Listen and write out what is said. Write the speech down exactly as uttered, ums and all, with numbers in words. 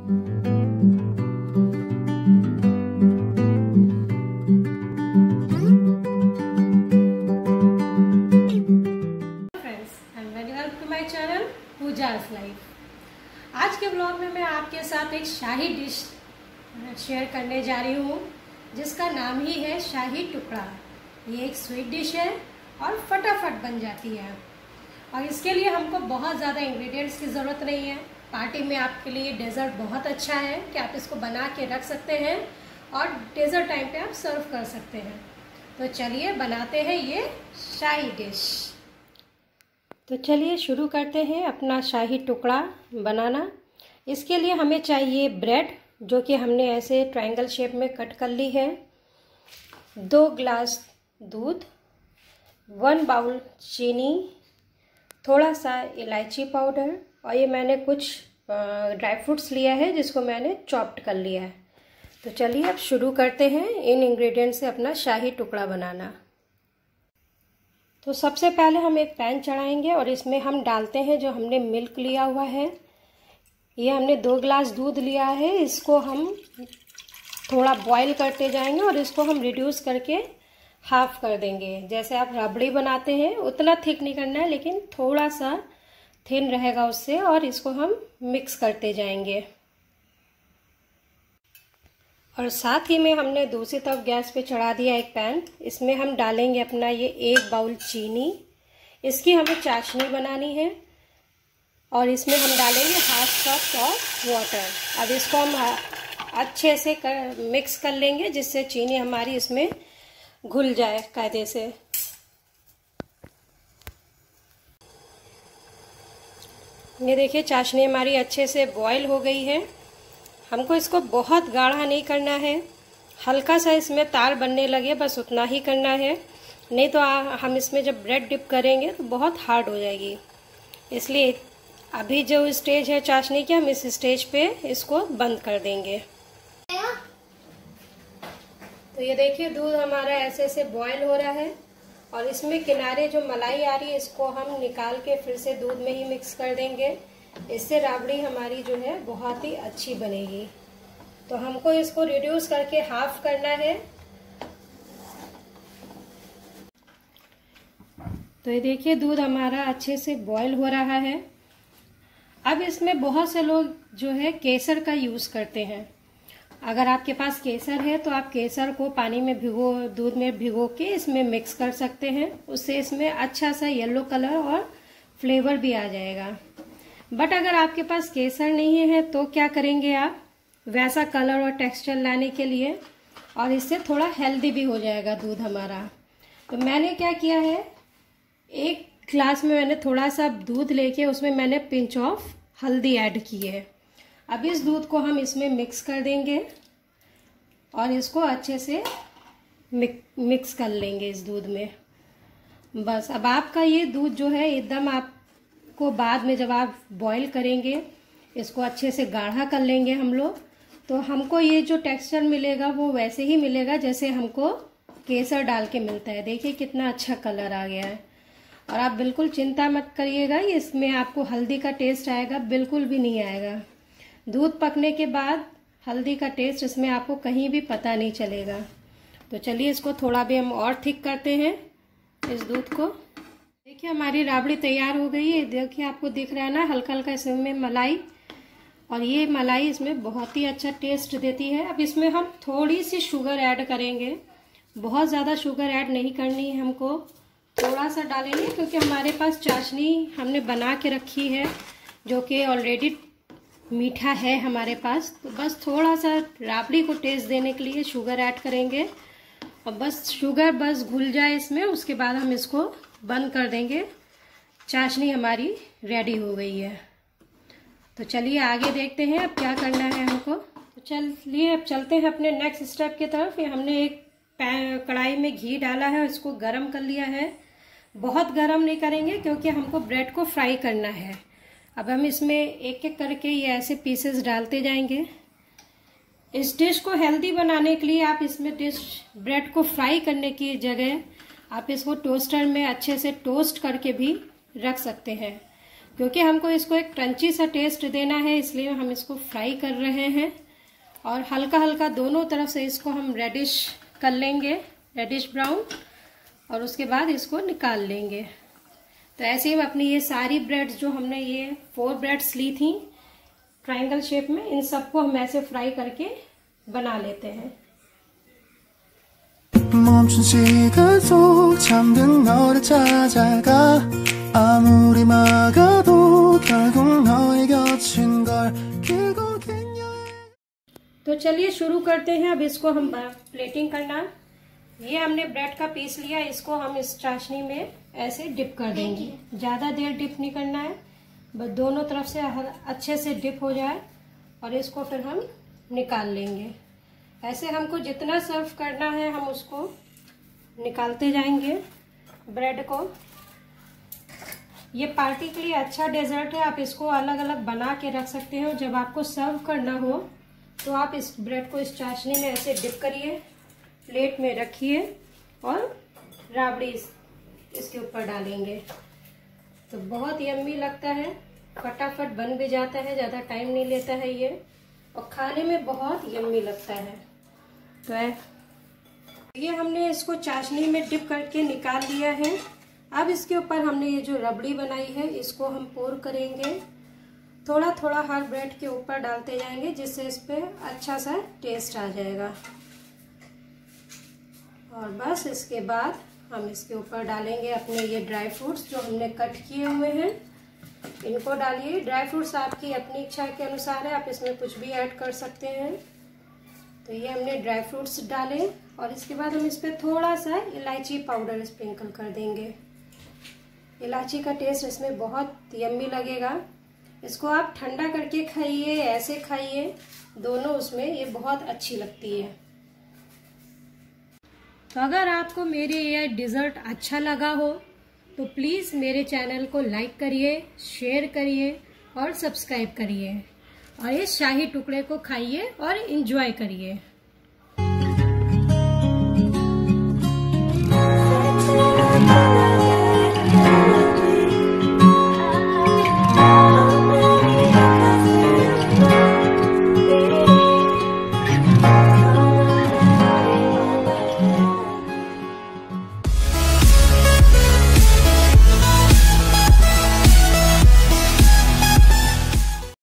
Pooja's life. आज के blog में मैं आपके साथ एक शाही डिश शेयर करने जा रही हूँ जिसका नाम ही है शाही टुकड़ा। ये एक स्वीट डिश है और फटाफट बन जाती है और इसके लिए हमको बहुत ज़्यादा इंग्रेडिएंट्स की ज़रूरत नहीं है। पार्टी में आपके लिए डेज़र्ट बहुत अच्छा है कि आप इसको बना के रख सकते हैं और डेज़र्ट टाइम पे आप सर्व कर सकते हैं। तो चलिए बनाते हैं ये शाही डिश। तो चलिए शुरू करते हैं अपना शाही टुकड़ा बनाना। इसके लिए हमें चाहिए ब्रेड, जो कि हमने ऐसे ट्रायंगल शेप में कट कर ली है, दो ग्लास दूध, वन बाउल चीनी, थोड़ा सा इलायची पाउडर और ये मैंने कुछ ड्राई फ्रूट्स लिया है जिसको मैंने चॉप्ड कर लिया है। तो चलिए अब शुरू करते हैं इन इंग्रेडिएंट्स से अपना शाही टुकड़ा बनाना। तो सबसे पहले हम एक पैन चढ़ाएंगे और इसमें हम डालते हैं जो हमने मिल्क लिया हुआ है। ये हमने दो ग्लास दूध लिया है, इसको हम थोड़ा बॉईल करते जाएंगे और इसको हम रिड्यूस करके हाफ कर देंगे। जैसे आप रबड़ी बनाते हैं उतना थिक नहीं करना है, लेकिन थोड़ा सा थिन रहेगा उससे, और इसको हम मिक्स करते जाएंगे। और साथ ही में हमने दूसरी तरफ गैस पे चढ़ा दिया एक पैन। इसमें हम डालेंगे अपना ये एक बाउल चीनी। इसकी हमें चाशनी बनानी है और इसमें हम डालेंगे हाफ कप ऑफ वाटर। अब इसको हम अच्छे से कर, मिक्स कर लेंगे जिससे चीनी हमारी इसमें घुल जाए कायदे से। ये देखिए चाशनी हमारी अच्छे से बॉईल हो गई है। हमको इसको बहुत गाढ़ा नहीं करना है, हल्का सा इसमें तार बनने लगे बस उतना ही करना है, नहीं तो आ, हम इसमें जब ब्रेड डिप करेंगे तो बहुत हार्ड हो जाएगी। इसलिए अभी जो स्टेज है चाशनी की, हम इस स्टेज पे इसको बंद कर देंगे। तो ये देखिए दूध हमारा ऐसे से बॉयल हो रहा है और इसमें किनारे जो मलाई आ रही है इसको हम निकाल के फिर से दूध में ही मिक्स कर देंगे। इससे राबड़ी हमारी जो है बहुत ही अच्छी बनेगी। तो हमको इसको रिड्यूस करके हाफ करना है। तो ये देखिए दूध हमारा अच्छे से बॉयल हो रहा है। अब इसमें बहुत से लोग जो है केसर का यूज करते हैं। अगर आपके पास केसर है तो आप केसर को पानी में भिगो दूध में भिगो के इसमें मिक्स कर सकते हैं। उससे इसमें अच्छा सा येलो कलर और फ्लेवर भी आ जाएगा। बट अगर आपके पास केसर नहीं है तो क्या करेंगे आप, वैसा कलर और टेक्सचर लाने के लिए, और इससे थोड़ा हेल्दी भी हो जाएगा दूध हमारा। तो मैंने क्या किया है, एक ग्लास में मैंने थोड़ा सा दूध लेके उसमें मैंने पिंच ऑफ हल्दी ऐड की है। अब इस दूध को हम इसमें मिक्स कर देंगे और इसको अच्छे से मिक्स कर लेंगे इस दूध में। बस अब आपका ये दूध जो है एकदम आप को बाद में जब आप बॉईल करेंगे इसको अच्छे से गाढ़ा कर लेंगे हम लोग, तो हमको ये जो टेक्सचर मिलेगा वो वैसे ही मिलेगा जैसे हमको केसर डाल के मिलता है। देखिए कितना अच्छा कलर आ गया है। और आप बिल्कुल चिंता मत करिएगा, इसमें आपको हल्दी का टेस्ट आएगा बिल्कुल भी नहीं आएगा। दूध पकने के बाद हल्दी का टेस्ट इसमें आपको कहीं भी पता नहीं चलेगा। तो चलिए इसको थोड़ा भी हम और थिक करते हैं इस दूध को। देखिए हमारी राबड़ी तैयार हो गई है। देखिए आपको दिख रहा है ना हल्का हल्का इसमें मलाई, और ये मलाई इसमें बहुत ही अच्छा टेस्ट देती है। अब इसमें हम थोड़ी सी शुगर ऐड करेंगे, बहुत ज़्यादा शुगर ऐड नहीं करनी है हमको, थोड़ा सा डालेंगे क्योंकि हमारे पास चाशनी हमने बना के रखी है जो कि ऑलरेडी मीठा है हमारे पास। तो बस थोड़ा सा राबड़ी को टेस्ट देने के लिए शुगर ऐड करेंगे और बस शुगर बस घुल जाए इसमें, उसके बाद हम इसको बंद कर देंगे। चाशनी हमारी रेडी हो गई है। तो चलिए आगे देखते हैं अब क्या करना है हमको। तो चलिए अब चलते हैं अपने नेक्स्ट स्टेप की तरफ। ये हमने एक कढ़ाई में घी डाला है, इसको गरम कर लिया है। बहुत गरम नहीं करेंगे क्योंकि हमको ब्रेड को फ्राई करना है। अब हम इसमें एक एक करके ये ऐसे पीसेस डालते जाएंगे। इस डिश को हेल्दी बनाने के लिए आप इसमें डिश ब्रेड को फ्राई करने की जगह आप इसको टोस्टर में अच्छे से टोस्ट करके भी रख सकते हैं। क्योंकि हमको इसको एक क्रंची सा टेस्ट देना है, इसलिए हम इसको फ्राई कर रहे हैं। और हल्का हल्का दोनों तरफ से इसको हम रेडिश कर लेंगे, रेडिश ब्राउन, और उसके बाद इसको निकाल लेंगे। तो ऐसे ही अपनी ये सारी ब्रेड्स जो हमने ये फोर ब्रेड्स ली थी ट्रायंगल शेप में, इन सबको हम ऐसे फ्राई करके बना लेते हैं। 멈춘 시간 속 잠든 너를 찾아가 아무리 막아도 결국 너의 곁인 걸 그건 그냥। तो चलिए शुरू करते हैं। अब इसको हम प्लेटिंग करना। ये हमने ब्रेड का पीस लिया, इसको हम इस चाशनी में ऐसे डिप कर देंगे। ज़्यादा देर डिप नहीं करना है, बस दोनों तरफ से अच्छे से डिप हो जाए और इसको फिर हम निकाल लेंगे। ऐसे हमको जितना सर्व करना है हम उसको निकालते जाएंगे ब्रेड को। ये पार्टी के लिए अच्छा डेजर्ट है, आप इसको अलग अलग बना के रख सकते हो। जब आपको सर्व करना हो तो आप इस ब्रेड को इस चाशनी में ऐसे डिप करिए, प्लेट में रखिए और राबड़ी इस, इसके ऊपर डालेंगे तो बहुत यम्मी लगता है, फटाफट बन भी जाता है, ज़्यादा टाइम नहीं लेता है ये, और खाने में बहुत यम्मी लगता है। तो है ये हमने इसको चाशनी में डिप करके निकाल लिया है। अब इसके ऊपर हमने ये जो रबड़ी बनाई है इसको हम पोर करेंगे, थोड़ा थोड़ा हर ब्रेड के ऊपर डालते जाएंगे, जिससे इस पे अच्छा सा टेस्ट आ जाएगा। और बस इसके बाद हम इसके ऊपर डालेंगे अपने ये ड्राई फ्रूट्स जो हमने कट किए हुए हैं, इनको डालिए। ड्राई फ्रूट्स आपकी अपनी इच्छा के अनुसार है, आप इसमें कुछ भी ऐड कर सकते हैं। तो ये हमने ड्राई फ्रूट्स डाले और इसके बाद हम इस पर थोड़ा सा इलायची पाउडर स्प्रिंकल कर देंगे। इलायची का टेस्ट इसमें बहुत यम्मी लगेगा। इसको आप ठंडा करके खाइए, ऐसे खाइए, दोनों उसमें ये बहुत अच्छी लगती है। तो अगर आपको मेरे ये डिज़र्ट अच्छा लगा हो तो प्लीज़ मेरे चैनल को लाइक करिए, शेयर करिए और सब्सक्राइब करिए, और इस शाही टुकड़े को खाइए और एंजॉय करिए।